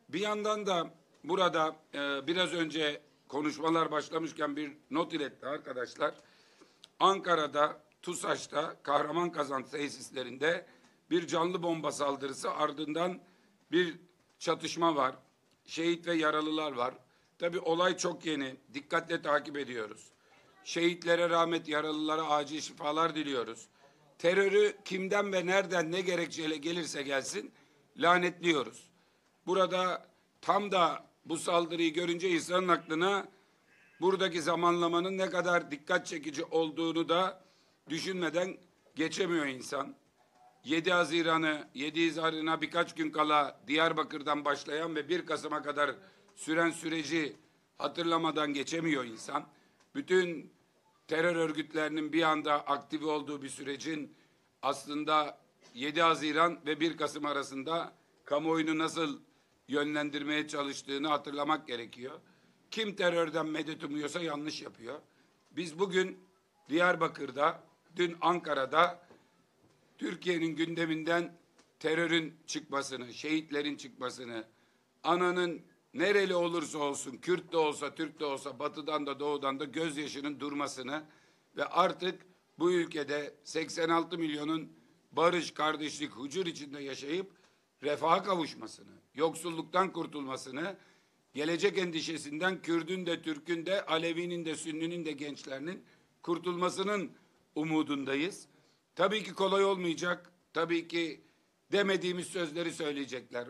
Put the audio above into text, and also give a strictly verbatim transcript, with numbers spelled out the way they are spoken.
Bir yandan da burada e, biraz önce konuşmalar başlamışken bir not iletti arkadaşlar. Ankara'da, TUSAŞ'ta, Kahramanmaraş tesislerinde bir canlı bomba saldırısı, ardından bir çatışma var. Şehit ve yaralılar var. Tabii olay çok yeni. Dikkatle takip ediyoruz. Şehitlere rahmet, yaralılara acil şifalar diliyoruz. Terörü kimden ve nereden ne gerekçeyle gelirse gelsin lanetliyoruz. Burada tam da bu saldırıyı görünce insanın aklına buradaki zamanlamanın ne kadar dikkat çekici olduğunu da düşünmeden geçemiyor insan. yedi Haziran'ı, yedi Haziran'a birkaç gün kala Diyarbakır'dan başlayan ve bir Kasım'a kadar süren süreci hatırlamadan geçemiyor insan. Bütün terör örgütlerinin bir anda aktif olduğu bir sürecin aslında yedi Haziran ve bir Kasım arasında kamuoyunu nasıl yönlendirmeye çalıştığını hatırlamak gerekiyor. Kim terörden medet umuyorsa yanlış yapıyor. Biz bugün Diyarbakır'da, dün Ankara'da Türkiye'nin gündeminden terörün çıkmasını, şehitlerin çıkmasını, ananın nereli olursa olsun, Kürt de olsa, Türk de olsa, batıdan da doğudan da gözyaşının durmasını ve artık bu ülkede seksen altı milyonun barış, kardeşlik, huzur içinde yaşayıp refaha kavuşmasını, yoksulluktan kurtulmasını, gelecek endişesinden Kürdün de, Türk'ün de, Alevi'nin de, Sünni'nin de gençlerinin kurtulmasının umudundayız. Tabii ki kolay olmayacak. Tabii ki demediğimiz sözleri söyleyecekler.